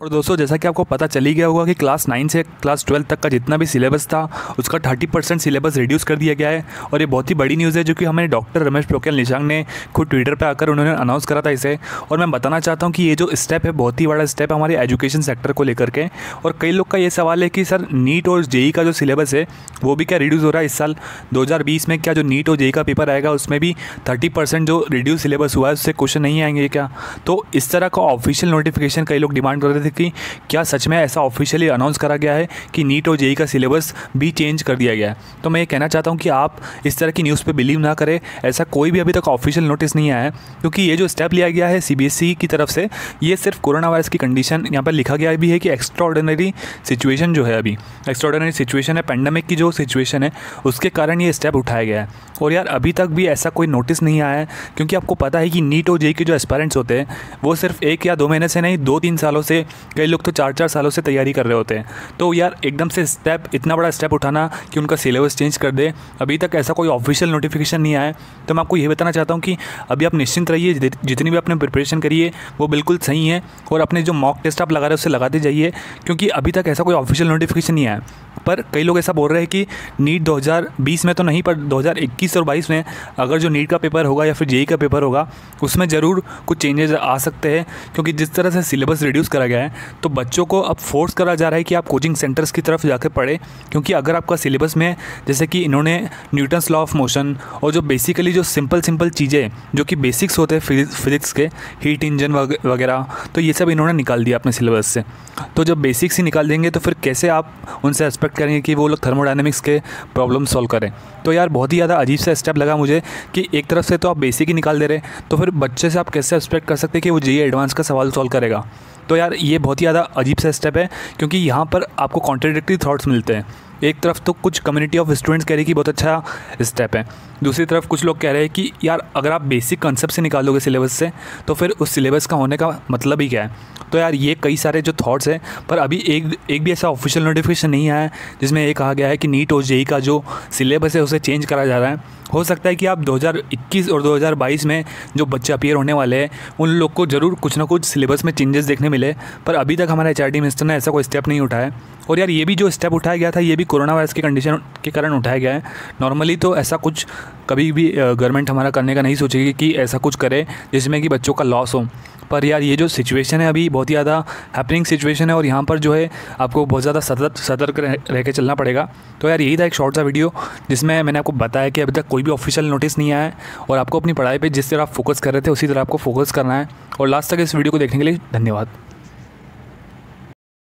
और दोस्तों जैसा कि आपको पता चल ही गया होगा कि क्लास 9 से क्लास 12 तक का जितना भी सिलेबस था उसका 30% सिलेबस रिड्यूस कर दिया गया है। और ये बहुत ही बड़ी न्यूज़ है जो कि हमें डॉक्टर रमेश पोखरियाल निशंक ने खुद ट्विटर पे आकर उन्होंने अनाउंस करा था इसे। और मैं बताना चाहता हूँ कि ये जो स्टेप है बहुत ही बड़ा स्टेप है हमारे एजुकेशन सेक्टर को लेकर के। और कई लोग का ये सवाल है कि सर नीट और जेई का जो सिलेबस है वो भी क्या रिड्यूस हो रहा है इस साल 2020 में? क्या जो नीट और जेई का पेपर आएगा उसमें भी 30% जो रिड्यूस सिलेबस हुआ है उससे क्वेश्चन नहीं आएंगे क्या? तो इस तरह का ऑफिशियल नोटिफिकेशन कई लोग डिमांड कर रहे थे कि क्या सच में ऐसा ऑफिशियली अनाउंस करा गया है कि नीट और जेई का सिलेबस भी चेंज कर दिया गया है। तो मैं ये कहना चाहता हूँ कि आप इस तरह की न्यूज़ पे बिलीव ना करें, ऐसा कोई भी अभी तक ऑफिशियल नोटिस नहीं आया है। क्योंकि ये जो स्टेप लिया गया है सीबीएसई की तरफ से, ये सिर्फ कोरोना वायरस की कंडीशन यहाँ पर लिखा गया भी है कि एक्स्ट्राऑर्डिनरी सिचुएशन जो है, अभी एक्स्ट्राऑर्डिनरी सिचुएशन है, पेंडेमिक की जो सिचुएशन है उसके कारण ये स्टेप उठाया गया है। और यार अभी तक भी ऐसा कोई नोटिस नहीं आया है, क्योंकि आपको पता है कि नीट और जेई के जो एस्पायरेंट्स होते हैं वो सिर्फ 1 या 2 महीने से नहीं 2-3 सालों से, कई लोग तो 4-4 सालों से तैयारी कर रहे होते हैं। तो यार एकदम से स्टेप, इतना बड़ा स्टेप उठाना कि उनका सिलेबस चेंज कर दे, अभी तक ऐसा कोई ऑफिशियल नोटिफिकेशन नहीं आया है। तो मैं आपको ये बताना चाहता हूँ कि अभी आप निश्चिंत रहिए, जितनी भी आपने प्रिपरेशन करी है वो बिल्कुल सही है। और अपने जो मॉक टेस्ट आप लगा रहे हैं उससे लगाते जाइए, क्योंकि अभी तक ऐसा कोई ऑफिशियल नोटिफिकेशन नहीं आया। पर कई लोग ऐसा बोल रहे हैं कि नीट 2020 में तो नहीं, पर 2021 और 22 में अगर जो नीट का पेपर होगा या फिर जेई का पेपर होगा उसमें ज़रूर कुछ चेंजेस आ सकते हैं। क्योंकि जिस तरह से सिलेबस रिड्यूस करा गया है तो बच्चों को अब फोर्स करा जा रहा है कि आप कोचिंग सेंटर्स की तरफ जाकर पढ़ें। क्योंकि अगर आपका सिलेबस में, जैसे कि इन्होंने न्यूटन्स लॉ ऑफ मोशन और जो बेसिकली जो सिंपल चीज़ें जो कि बेसिक्स होते हैं फिजिक्स के, हीट इंजन वगैरह, तो ये सब इन्होंने निकाल दिया अपने सिलेबस से। तो जब बेसिक्स ही निकाल देंगे तो फिर कैसे आप उनसे एक्सपेक्ट करेंगे कि वो लोग थर्मोडायनेमिक्स के प्रॉब्लम सॉल्व करें? तो यार बहुत ही ज़्यादा अजीब सा स्टेप लगा मुझे कि एक तरफ से तो आप बेसिक ही निकाल दे रहे हैं, तो फिर बच्चे से आप कैसे एक्सपेक्ट कर सकते हैं कि वो जेईई एडवांस का सवाल सॉल्व करेगा? तो यार ये बहुत ही ज़्यादा अजीब सा स्टेप है, क्योंकि यहाँ पर आपको कॉन्ट्राडिक्टरी थॉट्स मिलते हैं। एक तरफ तो कुछ कम्युनिटी ऑफ स्टूडेंट्स कह रही है कि बहुत अच्छा स्टेप है, दूसरी तरफ कुछ लोग कह रहे हैं कि यार अगर आप बेसिक कंसेप्ट से निकालोगे सिलेबस से तो फिर उस सिलेबस का होने का मतलब ही क्या है? तो यार ये कई सारे जो थॉट्स हैं, पर अभी एक भी ऐसा ऑफिशियल नोटिफिकेशन नहीं आया है जिसमें ये कहा गया है कि नीट और जेईई का जो सिलेबस है उसे चेंज करा जा रहा है। हो सकता है कि आप 2021 और 2022 में जो बच्चे अपीयर होने वाले हैं उन लोग को ज़रूर कुछ ना कुछ सिलेबस में चेंजेस देखने मिले, पर अभी तक हमारे एचआरडी मिनिस्टर ने ऐसा कोई स्टेप नहीं उठाया। और यार ये भी जो स्टेप उठाया गया था ये भी कोरोना वायरस की कंडीशन के कारण उठाया गया है। नॉर्मली तो ऐसा कुछ कभी भी गवर्नमेंट हमारा करने का नहीं सोचेगी कि ऐसा कुछ करे जिसमें कि बच्चों का लॉस हो। पर यार ये जो सिचुएशन है अभी बहुत ही ज़्यादा हैपनिंग सिचुएशन है, और यहाँ पर जो है आपको बहुत ज़्यादा सतर्क रह के चलना पड़ेगा। तो यार यही था एक शॉर्ट सा वीडियो जिसमें मैंने आपको बताया कि अभी तक कोई भी ऑफिशियल नोटिस नहीं आया है, और आपको अपनी पढ़ाई पे जिस तरह आप फोकस कर रहे थे उसी तरह आपको फोकस करना है। और लास्ट तक इस वीडियो को देखने के लिए धन्यवाद।